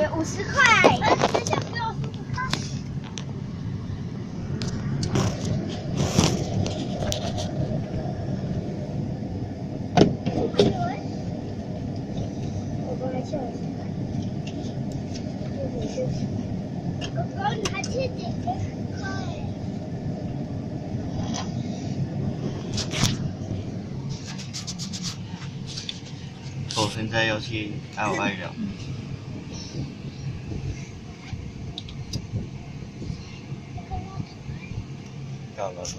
50块。等一下，给我叔叔看。我刚才笑了。哥哥，你还借姐姐10块？ 我现在要去LI 了。到了。